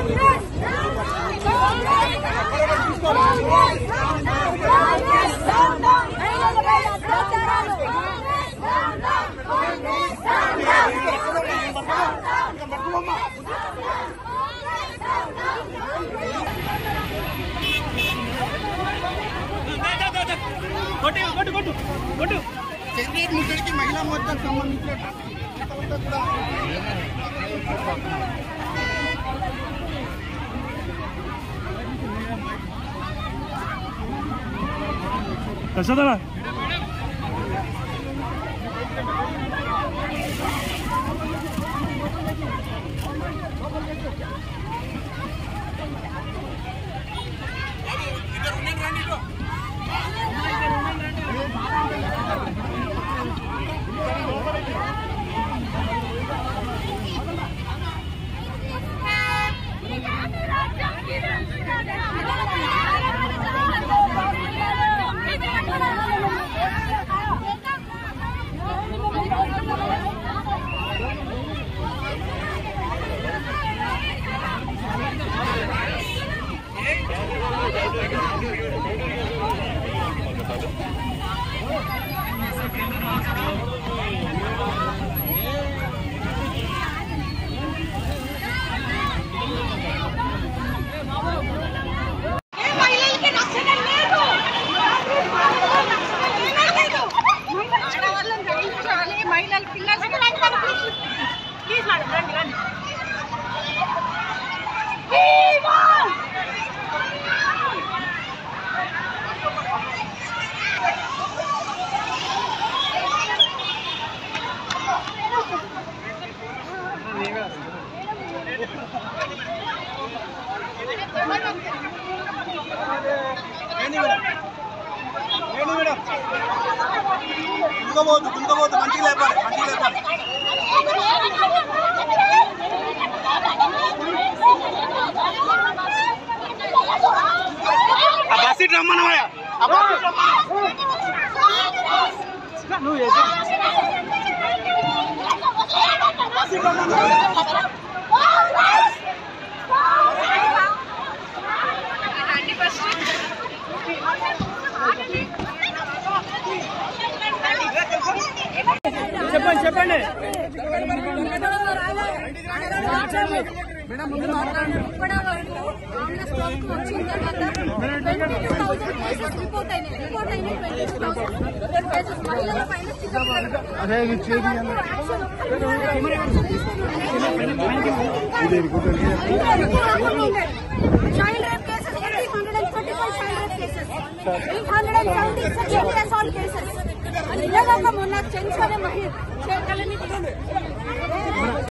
Secretary ముట్టడికి మహిళా మోర్చాకు సంబంధించిన ప్రసాదరా గుంగబోతు మంచి లేపాలి ఆ బస్సు రమ్మన్నమాయా నువ్వు చెప్పండి ఇప్పటి వరకు కాంగ్రెస్ ప్రభుత్వం వచ్చిన తర్వాత 22,000 కేసెస్ రిపోర్ట్ అయినాయి. 22,000 కేసెస్ మహిళల పైన child rape cases 835 child rape cases 870 sexual assault cases ఇలాగ మొన్న చెంచుకునే మహిళ